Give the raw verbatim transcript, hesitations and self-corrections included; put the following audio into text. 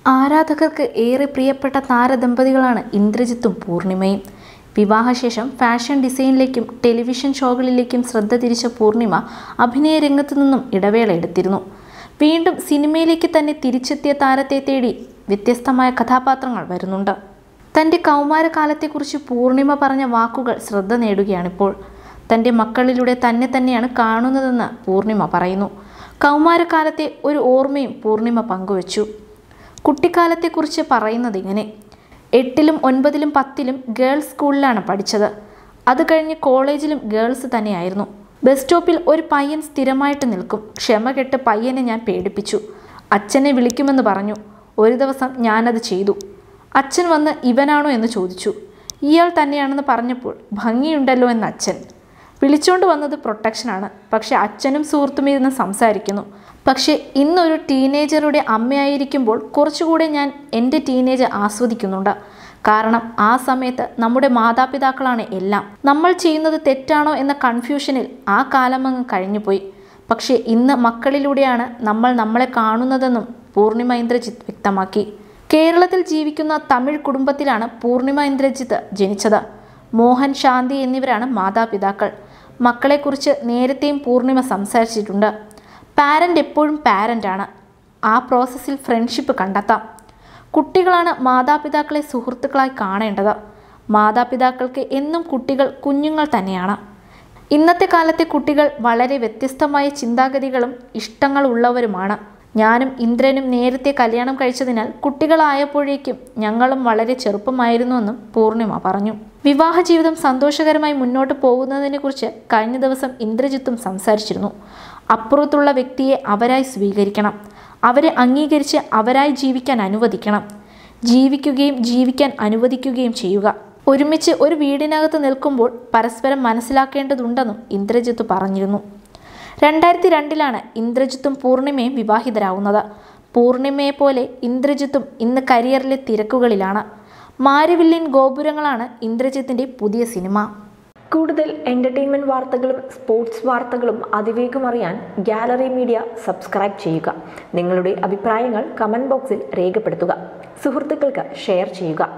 ആരാധകർക്ക് ഏറെ പ്രിയപ്പെട്ട താരദമ്പതികളാണ് ഇന്ദ്രജിത്തും പൂർണിമയും. വിവാഹശേഷം ഫാഷൻ ഡിസൈനിലേക്കും ടെലിവിഷൻ ഷോകളിലേക്കും ശ്രദ്ധ തിരിച്ച പൂർണിമ അഭിനയ രംഗത്തു നിന്നും ഇടവേള എടുത്തിരുന്നു. വീണ്ടും സിനിമയിലേക്ക് തന്നെ തിരിച്ചെത്തിയ താരത്തെ തേടി വ്യത്യസ്തമായ കഥാപാത്രങ്ങൾ വരുന്നുണ്ട്. തൻ്റെ കൗമാരകാലത്തെക്കുറിച്ച് പൂർണിമ പറഞ്ഞ വാക്കുകൾ ശ്രദ്ധ നേടുകയാണിപ്പോൾ. തൻ്റെ മക്കളിലൂടെ തന്നെ തന്നെയാണ് കാണുന്നതെന്ന് പൂർണിമ പറയുന്നു. കൗമാരകാലത്തെ ഒരു ഓർമ്മയും പൂർണിമ പങ്കുവച്ചു. കുട്ടിക്കാലത്തെക്കുറിച്ച് പറയുന്നത് ഇങ്ങനെ: എട്ടിലും ഒൻപതിലും പത്തിലും ഗേൾസ് സ്കൂളിലാണ് പഠിച്ചത്. അത് കഴിഞ്ഞ് കോളേജിലും ഗേൾസ് തന്നെയായിരുന്നു. ബസ് സ്റ്റോപ്പിൽ ഒരു പയ്യൻ സ്ഥിരമായിട്ട് നിൽക്കും. ക്ഷമ കെട്ട് പയ്യനെ ഞാൻ പേടിപ്പിച്ചു. അച്ഛനെ വിളിക്കുമെന്ന് പറഞ്ഞു. ഒരു ദിവസം ഞാനത് ചെയ്തു. അച്ഛൻ വന്ന് ഇവനാണോ എന്ന് ചോദിച്ചു. ഇയാൾ തന്നെയാണെന്ന് പറഞ്ഞപ്പോൾ ഭംഗിയുണ്ടല്ലോ എന്ന് അച്ഛൻ. വിളിച്ചുകൊണ്ട് വന്നത് പ്രൊട്ടക്ഷനാണ്. പക്ഷെ അച്ഛനും സുഹൃത്തും ഇരുന്ന് സംസാരിക്കുന്നു. പക്ഷേ ഇന്നൊരു ടീനേജറുടെ അമ്മയായിരിക്കുമ്പോൾ കുറച്ചുകൂടെ ഞാൻ എൻ്റെ ടീനേജ് ആസ്വദിക്കുന്നുണ്ട്. കാരണം ആ സമയത്ത് നമ്മുടെ മാതാപിതാക്കളാണ് എല്ലാം. നമ്മൾ ചെയ്യുന്നത് തെറ്റാണോ എന്ന കൺഫ്യൂഷനിൽ ആ കാലമങ്ങ് കഴിഞ്ഞുപോയി. പക്ഷേ ഇന്ന് മക്കളിലൂടെയാണ് നമ്മൾ നമ്മളെ കാണുന്നതെന്നും പൂർണിമ ഇന്ദ്രജിത്ത് വ്യക്തമാക്കി. കേരളത്തിൽ ജീവിക്കുന്ന തമിഴ് കുടുംബത്തിലാണ് പൂർണിമ ഇന്ദ്രജിത്ത് ജനിച്ചത്. മോഹൻ, ശാന്തി എന്നിവരാണ് മാതാപിതാക്കൾ. മക്കളെക്കുറിച്ച് നേരത്തെയും പൂർണിമ സംസാരിച്ചിട്ടുണ്ട്. പാരൻ്റ് എപ്പോഴും പാരൻ്റാണ്. ആ പ്രോസസ്സിൽ ഫ്രണ്ട്ഷിപ്പ് കണ്ടെത്താം. കുട്ടികളാണ് മാതാപിതാക്കളെ സുഹൃത്തുക്കളായി കാണേണ്ടത്. മാതാപിതാക്കൾക്ക് എന്നും കുട്ടികൾ കുഞ്ഞുങ്ങൾ തന്നെയാണ്. ഇന്നത്തെ കാലത്തെ കുട്ടികൾ വളരെ വ്യത്യസ്തമായ ചിന്താഗതികളും ഇഷ്ടങ്ങളുള്ളവരുമാണ്. ഞാനും ഇന്ദ്രനും നേരത്തെ കല്യാണം കഴിച്ചതിനാൽ കുട്ടികളായപ്പോഴേക്കും ഞങ്ങളും വളരെ ചെറുപ്പമായിരുന്നുവെന്നും പൂർണിമ പറഞ്ഞു. വിവാഹ ജീവിതം സന്തോഷകരമായി മുന്നോട്ട് പോകുന്നതിനെക്കുറിച്ച് കഴിഞ്ഞ ദിവസം ഇന്ദ്രജിത്തും സംസാരിച്ചിരുന്നു. അപ്പുറത്തുള്ള വ്യക്തിയെ അവരായി സ്വീകരിക്കണം. അവരെ അംഗീകരിച്ച് അവരായി ജീവിക്കാൻ അനുവദിക്കണം. ജീവിക്കുകയും ജീവിക്കാൻ അനുവദിക്കുകയും ചെയ്യുക. ഒരുമിച്ച് ഒരു വീടിനകത്ത് നിൽക്കുമ്പോൾ പരസ്പരം മനസ്സിലാക്കേണ്ടതുണ്ടെന്നും ഇന്ദ്രജിത്ത് പറഞ്ഞിരുന്നു. രണ്ടായിരത്തി രണ്ടിലാണ് ഇന്ദ്രജിത്തും പൂർണിമയും വിവാഹിതരാകുന്നത്. പൂർണിമയെ പോലെ ഇന്ദ്രജിത്തും ഇന്ന് കരിയറിലെ തിരക്കുകളിലാണ്. മാരിവില്ലിൻ ഗോപുരങ്ങളാണ് ഇന്ദ്രജിത്തിൻ്റെ പുതിയ സിനിമ. കൂടുതൽ എൻ്റർടൈൻമെൻറ്റ് വാർത്തകളും സ്പോർട്സ് വാർത്തകളും അതിവേഗം അറിയാൻ ഗാലറി മീഡിയ സബ്സ്ക്രൈബ് ചെയ്യുക. നിങ്ങളുടെ അഭിപ്രായങ്ങൾ കമൻറ്റ് ബോക്സിൽ രേഖപ്പെടുത്തുക. സുഹൃത്തുക്കൾക്ക് ഷെയർ ചെയ്യുക.